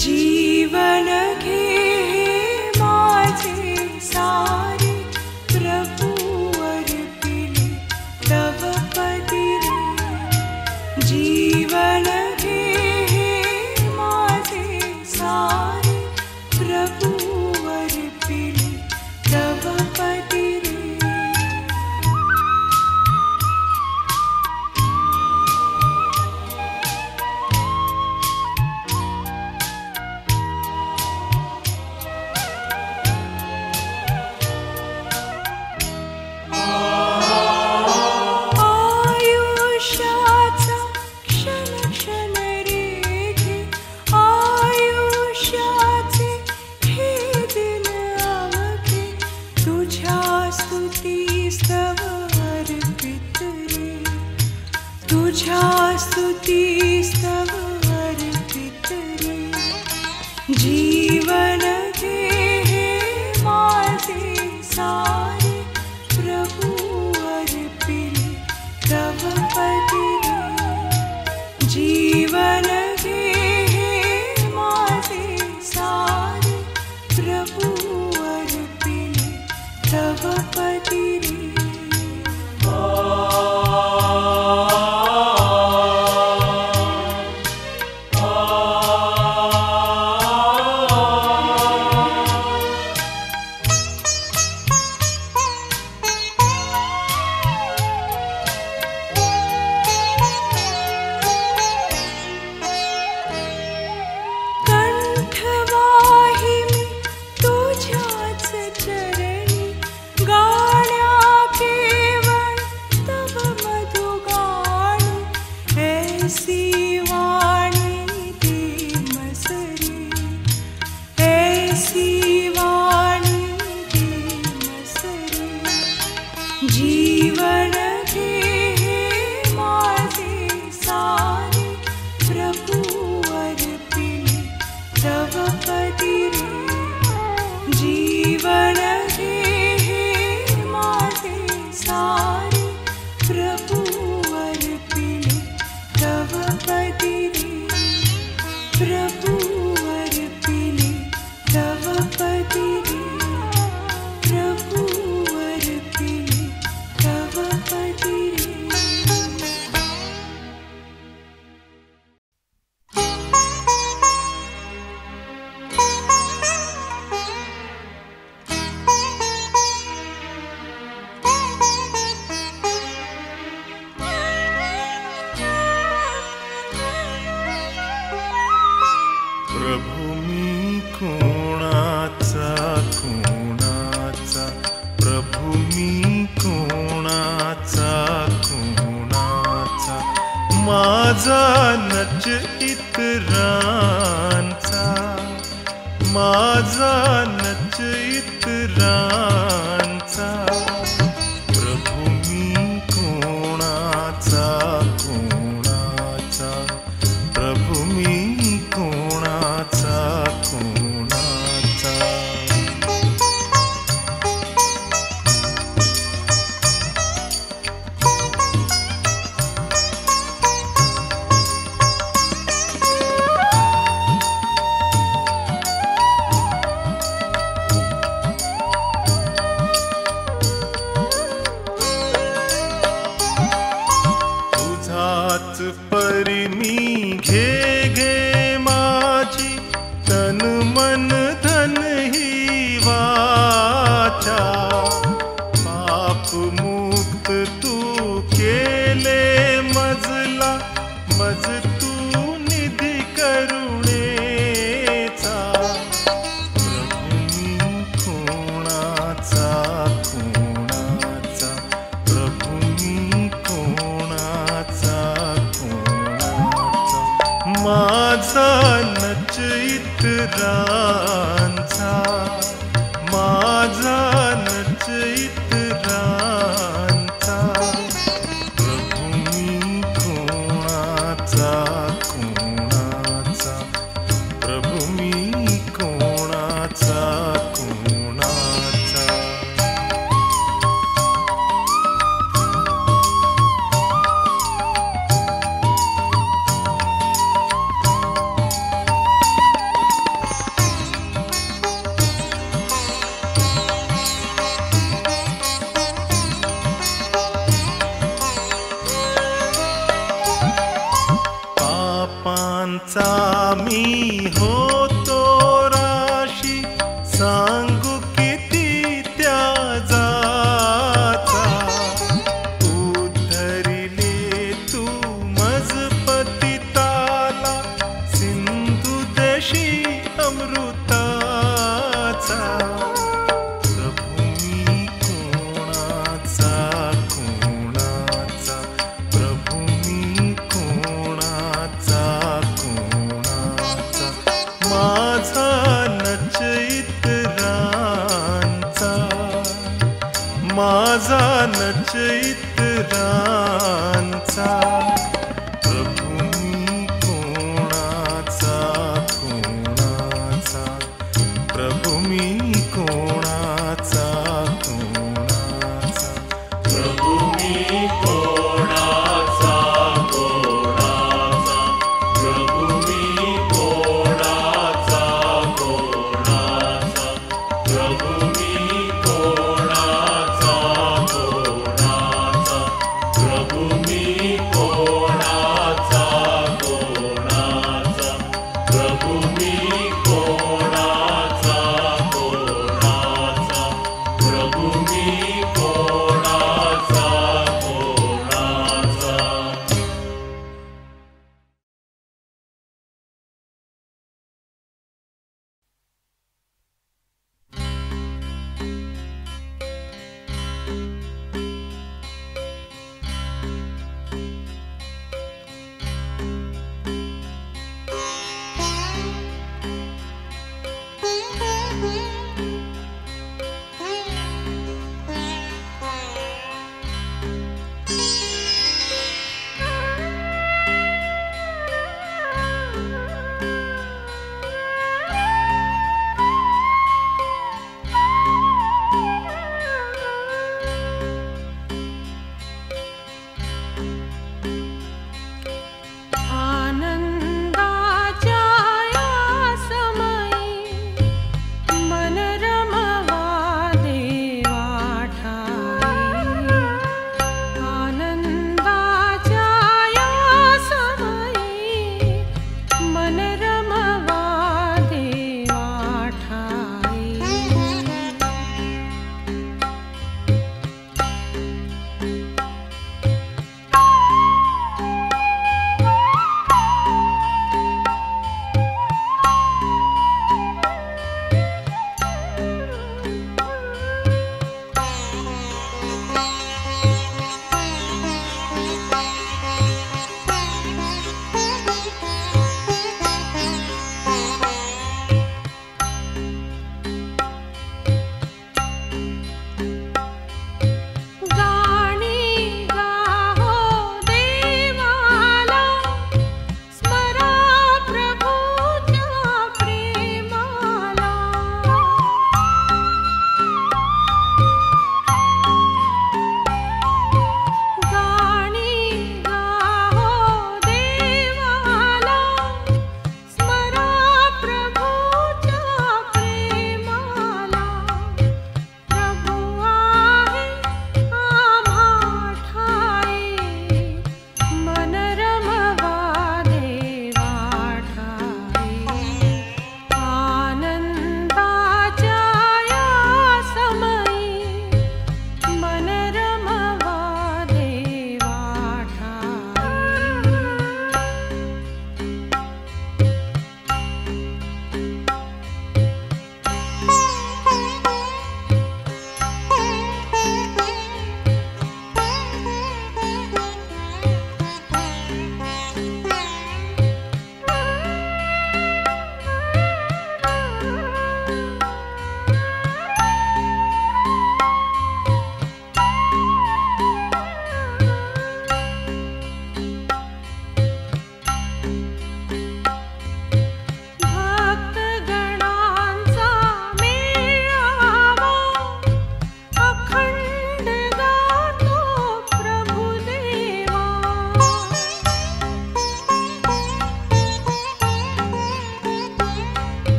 जीवन घे माझे सारे प्रभु अर्पिले तव पदी रे। जीवन घे माझे सारे प्रभु अर्पिले तव पदी रे। तुझ्या स्तुतीस्तव अर्पित रे। जीवन घे माझे सारे प्रभु अर्पिले तव पदी रे। जीवन घे माझे सारे प्रभु अर्पिले तव पदी रे। जीवन घे माझे सारे प्रभु अर्पिले तव पदी रे। जीवन घे माझे सारे प्रभु अर्पिले तव पदी रे। प्रभु अर्पिले तव पदी रे। प्रभु अर्पिले तव पदी रे। प्रभु मी कोणाचा कोणाचा, प्रभु मी कोणाचा कोणाचा, माझा नच इतरांचा, माझा नच इतरांचा। प्रभु मी कोणाचा कोणाचा, प्रभु मी कोणाचा कोणाचा। तुझाच परिणी घे घे माझी तन मन धन ही वाचा। पाप मुक्त तू केले मजला, मज तू निधी करुणेचा। प्रभु मी कोणाचा कोणाचा, प्रभु मी कोणाचा कोणाचा, माझा नच इतरांचा, माझा नच इतरांचा। प्रभु मी कोणाचा कोणाचा, प्रभु मी कोणाचा कोणाचा। गुणांचा मी होतो राशी, सांगू किती त्या जाचा. उद्धरिले तू मज पतिताला, सिंधू देशी अमृताचा. प्रभू मी कोणाचा कोणाचा, प्रभू मी कोणाचा कोणाचा. माझा नच इतरांचा, माझा नच इतरांचा. प्रभू मी कोणाचा कोणाचा, प्रभू मी कोणाचा कोणाचा. प्रभू मी कोणाचा कोणाचा, प्रभू मी कोणाचा कोणाचा, प्रभू मी कोणाचा कोणाचा, प्रभू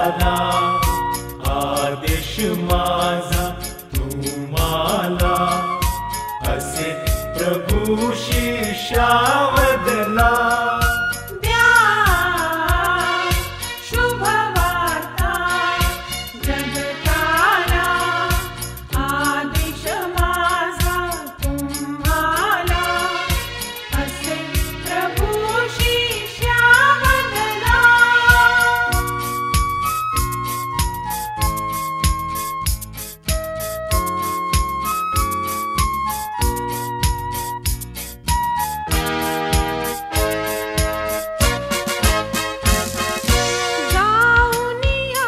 झाला आदेश माझा तुम्हाला असे प्रभू शिष्यावदला द्या शुभवार्ता जगताला आदेश माझा तुम्हाला असे प्रभू शिष्यावदला जाऊन या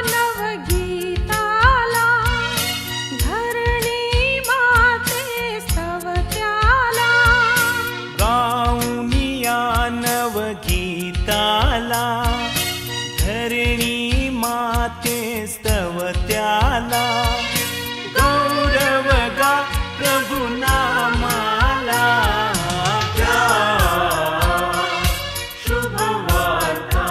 नवगीताला धरणी माते स्तवत्याला गाऊन या नवगीताला धरणी माते स्तवत्याला गौरव गा प्रभु नामाला द्या शुभवार्ता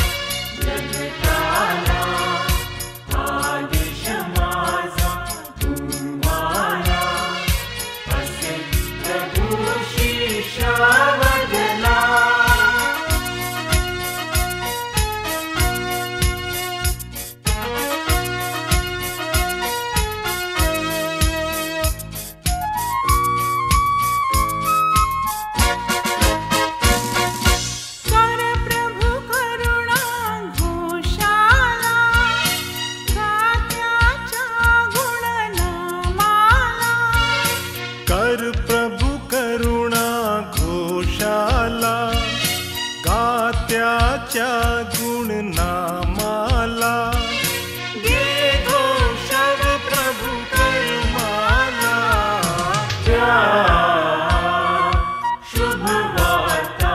जगताला आदेश माझा तुम्हाला असे प्रभू शिष्यावदला कर प्रभु करुणा घोषाला गात्याच्या गुणनामाला कर प्रभु करुणा घोषाला गात्याच्या गुणनामाला गे घोषव प्रभु कर्माला द्या शुभवार्ता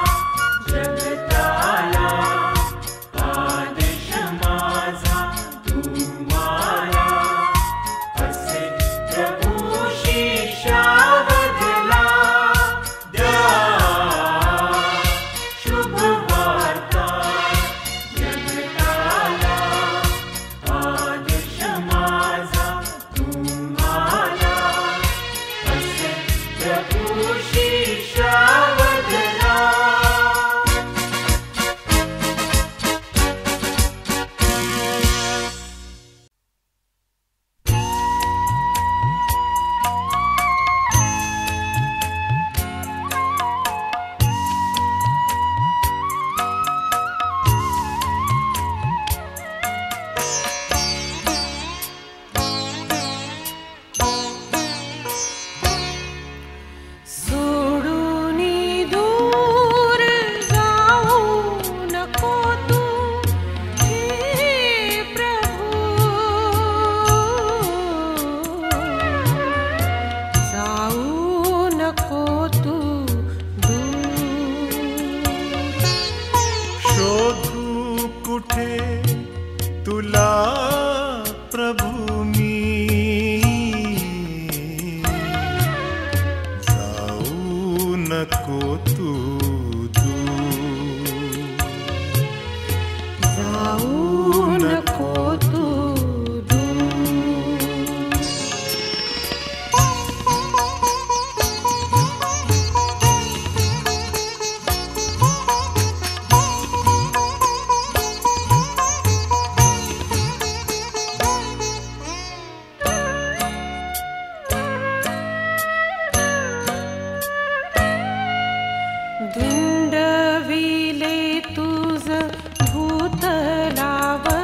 जगताला आदेश माझा तुम्हाला असे प्रभू शिष्यावदला द्या शुभवार्ता जगताला आदेश माझा तुम्हाला असे प्रभू शिष्यावदला सोडूनी दूर जाऊ नको तू हे प्रभू जाऊ नको तू दूर शोधू कुठे तुला प्रभु मी जाऊ नको तू दूर जाऊ नको तू दूर धुंडविले तुझ भूतलावर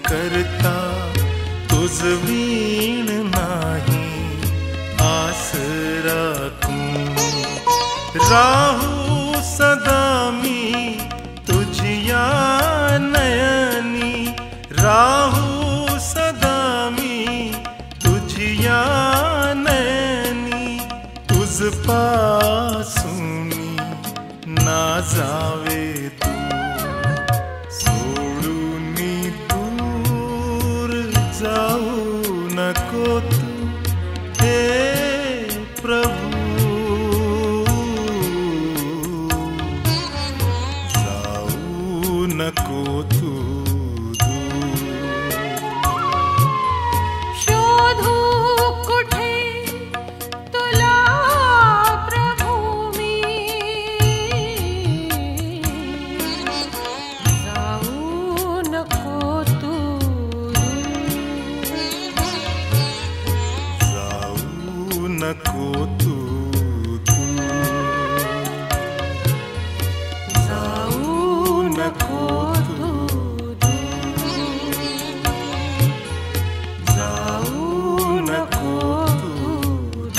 करता तुझ वीण नाही आसरा तू राहू सदा मी तुझिया नयनी राहू सदा मी तुझिया नयनी तुझ पासूनी ना जावे तू सोडूनी दूर जाऊ नको तू हे प्रभू जाऊ नको तू शोधू कुठे तुला प्रभू मी जाऊ नको तू जाऊ नको तू जाऊ नको तू जाऊ नको तू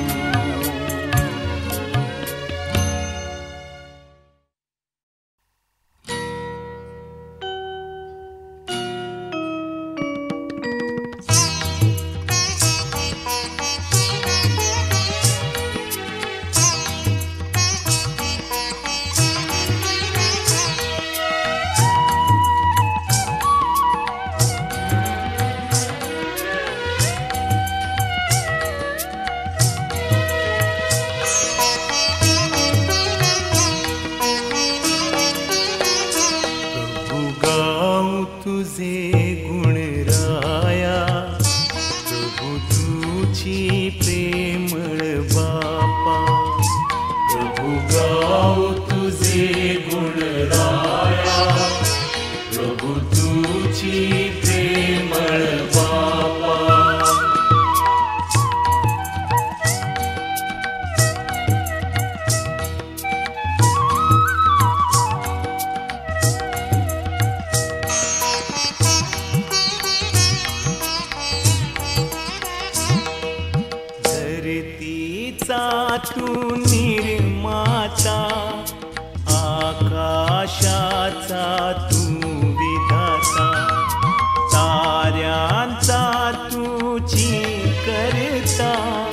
तुझे गुण राया प्रभु तुझी प्रेमळ बापा प्रभु गाऊ तुझे गुण राया प्रभु तुझी प्रेमळ बापा तू निर्माता आकाशाचा तू विधाता ताऱ्यांचा तुझी करता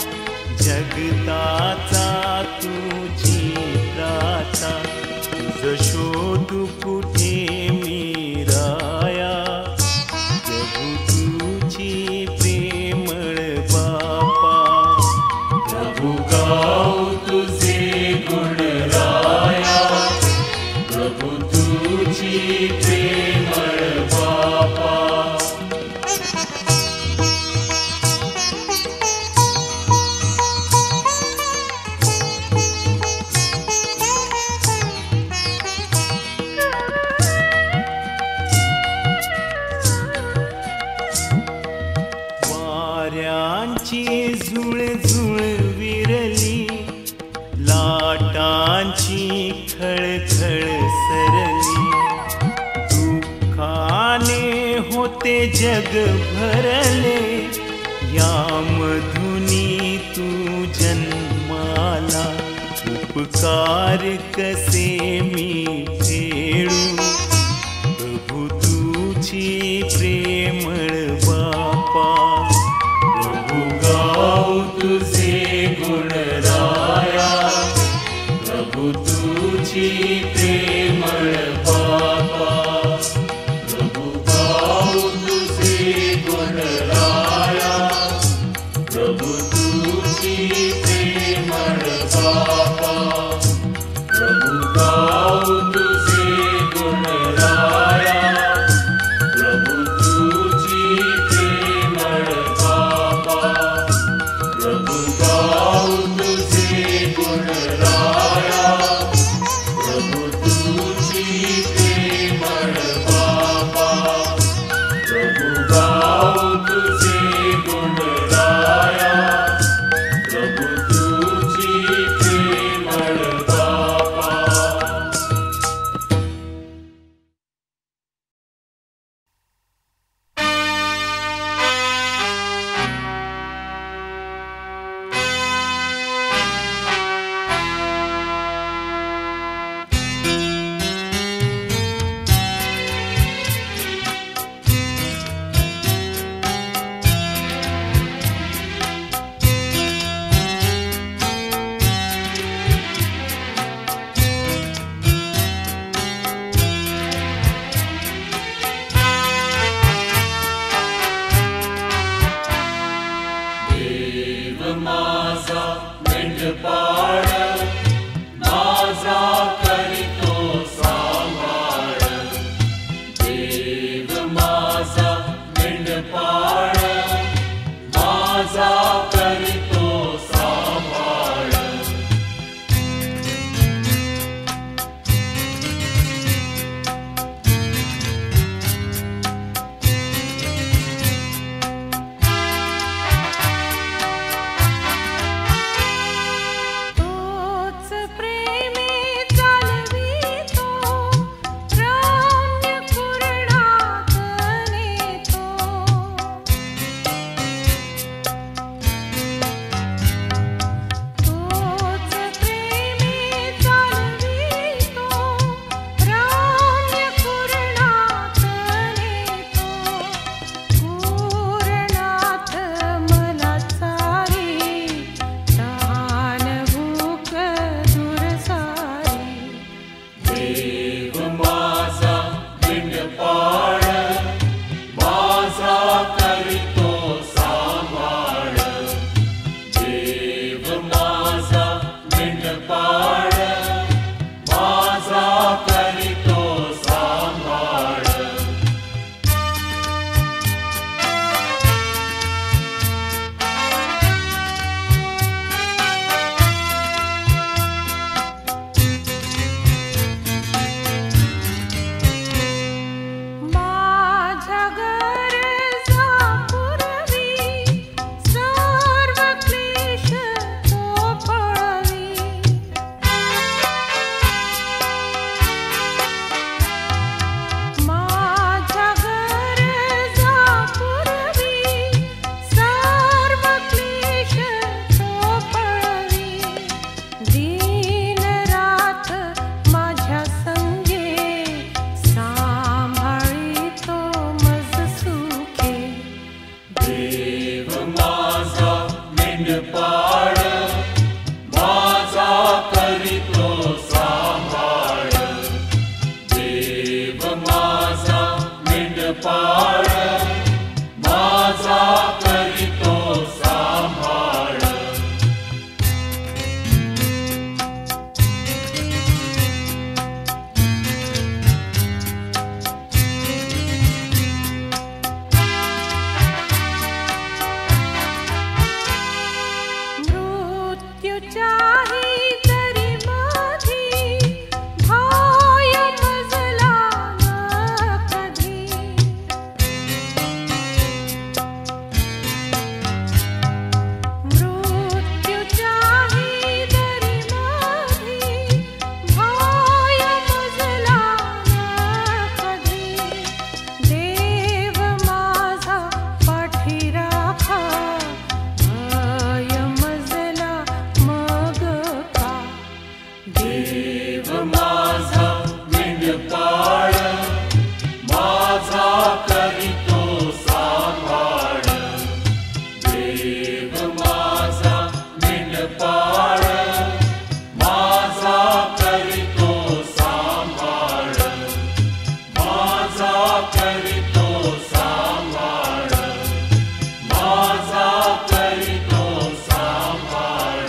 जगताचा तुझी त्राता तुझ शोधू कुठे मी राया प्रभु तुझी प्रेमळ बापा प्रभु गाऊ तुझे गुण राया प्रभु तुझी प्रेमळ बापा वाऱ्यांची झुळझुळ विरली लाटांची खळखळ सरली दुःखाने होते जग भरले यामधुनी तू जन्माला उपकार कसे मी फेडू प्रभु तुझी प्रेमळ बापा प्रभु गाऊ तुझे गुण राया प्रभु तुझी प्रेमळ बापा प्रभु गाऊ तुझे गुण राया प्रभु तुझी प्रेमळ बापा प्रभु गाऊ तुझे मेंढपाळ माझा करीतो सांभाळ. तोच प्रेमे चालवितो रम्य पूर्णात नेतो. तोच प्रेमे चालवितो रम्य पूर्णात नेतो. पूर्णात मला चारी तहान भूक दूर सारी. देव माझा मेंढपाळ माझा करीतो सांभाळ. देव माझा मेंढपाळ माझा करीतो सांभाळ. माझ्या गरजा पुरवी सर्व क्लेश तो पळवी. माझ्या गरजा पुरवी सर्व क्लेश तो पळवी. दिन रात माझ्या संगे सांभाळितो मज सुखे. देव माझा मेंढपाळ माझा करीतो सांभाळ. देव माझा मेंढपाळ माझा करीतो सांभाळ. मृत्यूच्याही दरी मधी भय मजला न कधी. मृत्यूच्याही दरी मधी भय मजला न कधी. देव माझा पाठी राखा भय मजला मग का. देव माझा मेंढपाळ माझा करीतो सांभाळ. देव माझा मेंढपाळ माझा करीतो सांभाळ. माझा करीतो सांभाळ. माझा करीतो सांभाळ.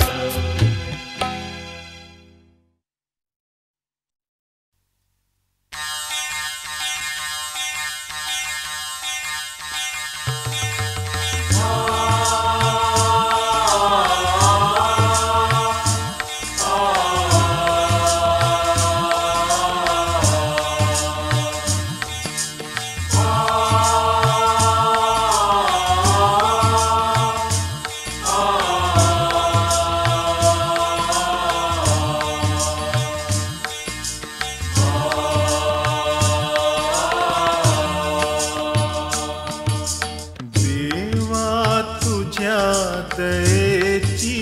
देवा तुझ्या दयेची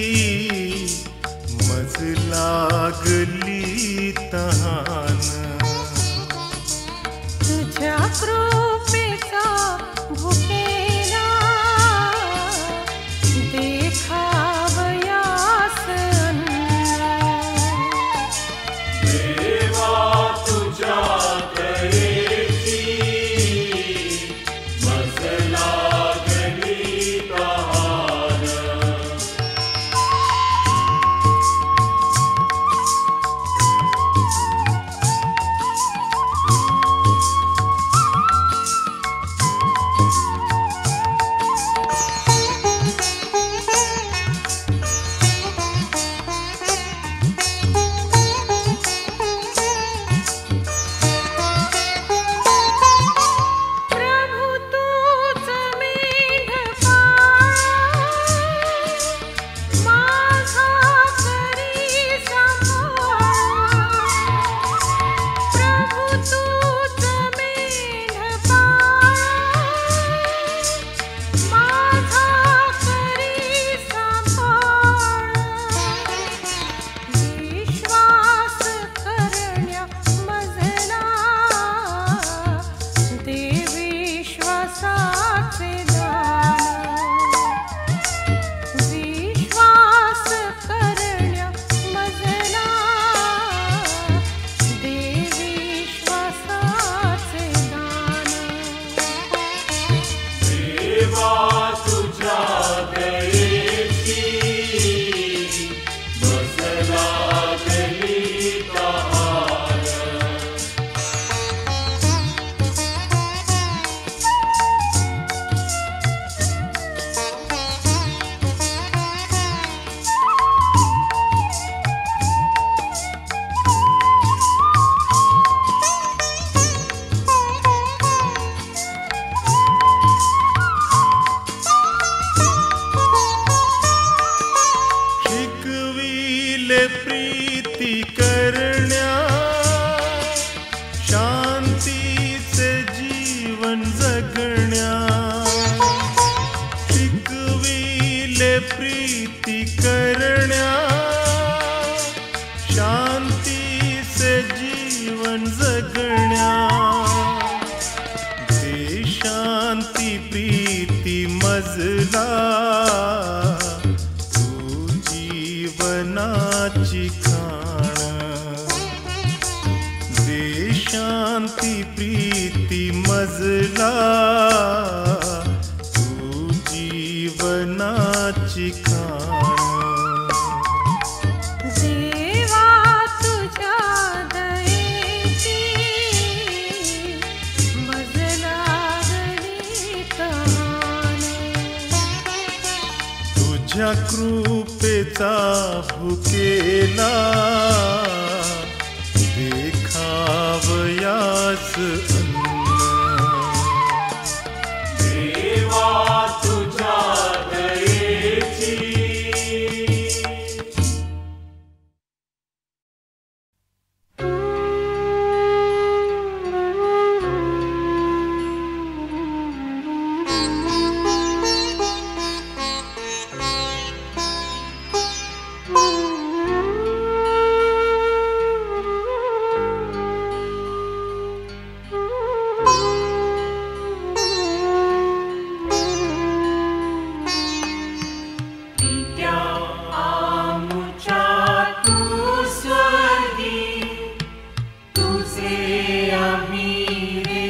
मज लागली तहान. तुझ्या कृपेचा भुकेला देखावयास अन्न. देवा तुझ्या दयेची मज लागली तहान. देवा तुझ्या दयेची बसला दलिताहार. शिकविले प्रीती करण्या शांतीचे जीवन जगण्या. शिकविले प्रीती करण्या शांतीचे जीवन जगण्या. ते शांती प्रीती मजला जीवनाची खाण. दे शांती प्रीती मजला तू जीवनाची खाण. देवा तुझ्या दयेची मजला दलिताहार. तुझ्या कृपेचा भुकेला देखावयास अन्न. देवा तुझ्या दयेची. पित्या आमुच्या तू स्वर्गी तुझे आम्ही रे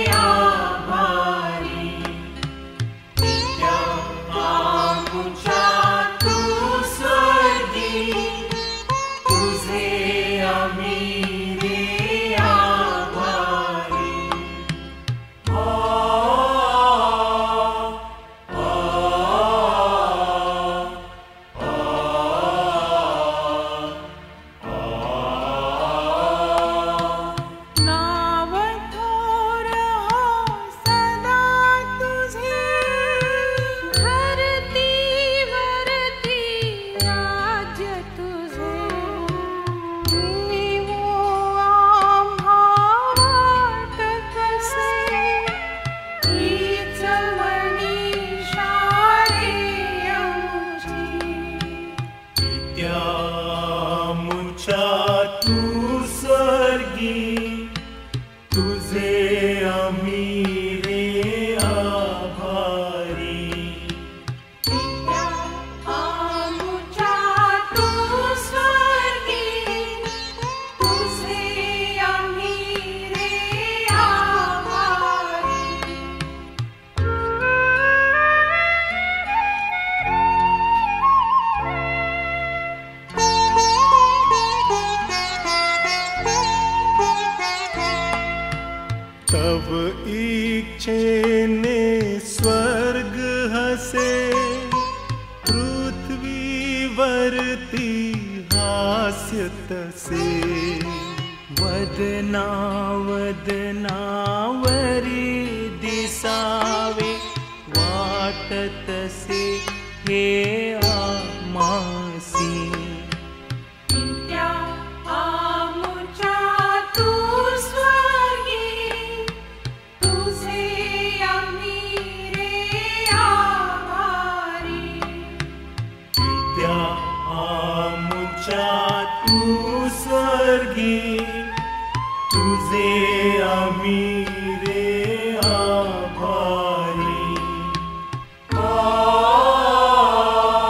आभारी. पित्या आमुच्या तू स्वर्गी तुझे आम्ही रे आभारी. नाव थोर हो सदा तुझे धरतीवरती राज्य तुझे. देवो आम्हा वाटत असे हीच मनीषा रे आमची. त्या मुच्या तू स्वर्गी तुझे आम्ही रे आभारी. पित्या आमुच्या तू स्वर्गी तुझे आम्ही रे आभारी. तव इच्छेने स्वर्ग हसे पृथ्वीवरती हास्य तसे. वदनावरी दिसावे वाटतसे हे आमासी. पित्या आमुच्या तू स्वर्गी तुझे आम्ही रे आभारी. त्या आमुच्या तू स्वर्गी तुझे आम्ही रे आभारी.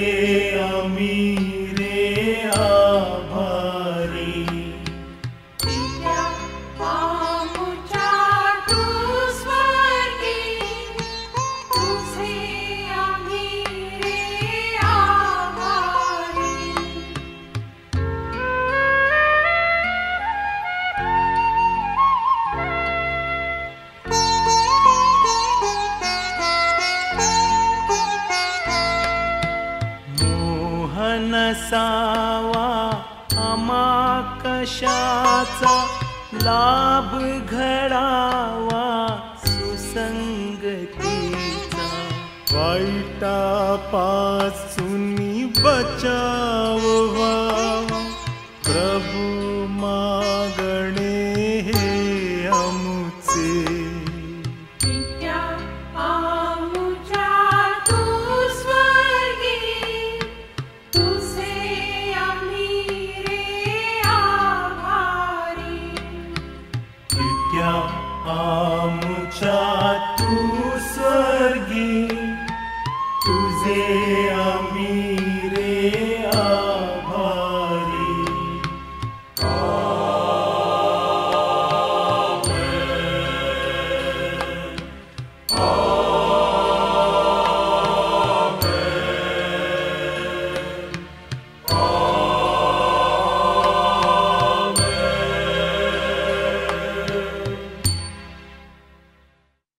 आम्ही रे आभारी. पित्या आमुच्या तू स्वर्गी, तुझे आम्ही रे आभारी. मोह नसावा आम्हा कशाचा, लाभ घडावा सुसंगतीचा. वाईटापासून बचाव व्हावा, प्रभू मागणे हे आमुचे. पित्या आमुच्या तू स्वर्गी, तुझे आम्ही रे आभारी. पित्या आमुच्या